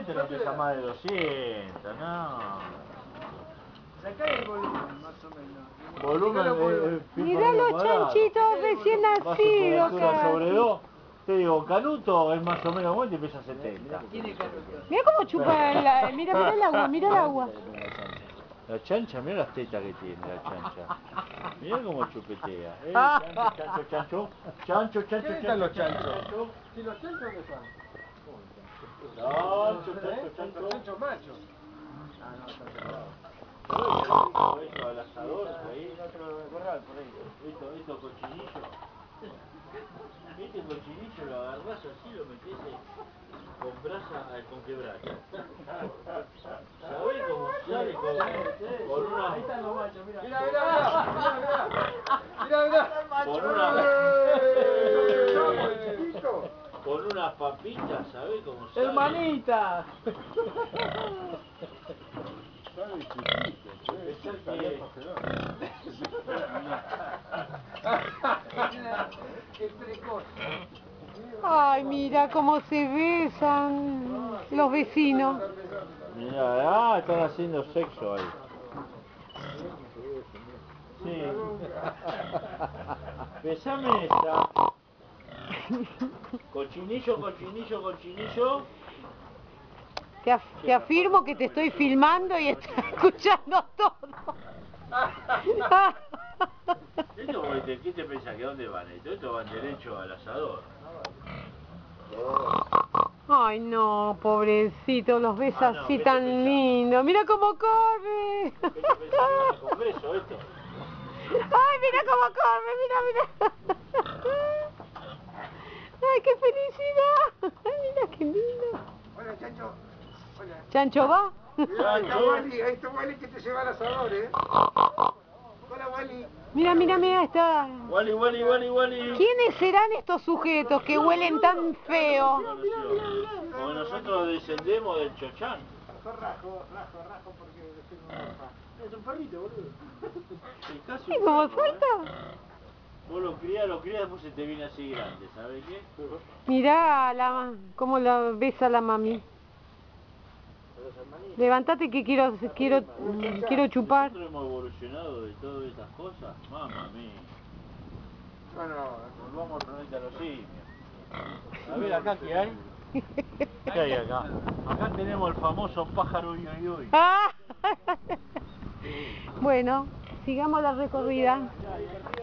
Este no pesa más de 200, no. Sacá el volumen, más o menos. Volumen, Mirá los chanchitos recién nacidos, sobre 2. Te digo, Canuto es más o menos bueno y pesa 70. Tiene Canuto. Mirá cómo chupa mira el agua, mira el agua. La chancha, mira las tetas que tiene la chancha. Mira cómo chupetea. Chancho. ¿Qué están los chanchos? Si los chanchos, ¿dónde están? Chancho. Chanchos machos. Ah, no, están separados. Esto al asador, ahí. Otro corral, por ahí. Esto cochinillo. Este cochinillo lo agarrás así, lo metés con brasa, con quebracho. ¿Sabés cómo sale con una... Ahí están los machos, mira. Mira. Con unas papitas, ¿sabés cómo sale? ¡Hermanita! ¡Qué precoz! Ay, mira cómo se besan los vecinos. Mira, están haciendo sexo ahí. Sí. Besame esta. Cochinillo. Te afirmo que te estoy filmando y estoy escuchando todo. ¿Qué te pensás? ¿Que dónde van esto? Esto van derecho al asador. Ay, no, pobrecito, los ves así tan lindos. Mira cómo corre. ¿Qué te pensás que van al Congreso esto? Ay, mira cómo corre, mira. Ay, qué felicidad. Mira qué lindo. Hola, Chancho. Hola. ¿Chancho va? Ahí está Wally que te lleva al asador, ¿eh? Hola, Wally. Mira, está. Wally. ¿Quiénes serán estos sujetos que huelen tan feo? Porque nosotros descendemos del Chochán. Rajo, porque tengo roja. Es un perrito, boludo. ¿Y cómo salta? Vos lo criás, después se te viene así grande, ¿sabes qué? Mirá cómo la besa la mami. Levántate que quiero chupar. Nosotros hemos evolucionado de todas estas cosas, mamá mía. Bueno, Volvamos al planeta de los simios. A ver, acá qué hay. ¿Qué hay acá? Acá tenemos el famoso pájaro uyuyuy. Bueno, sigamos la recorrida.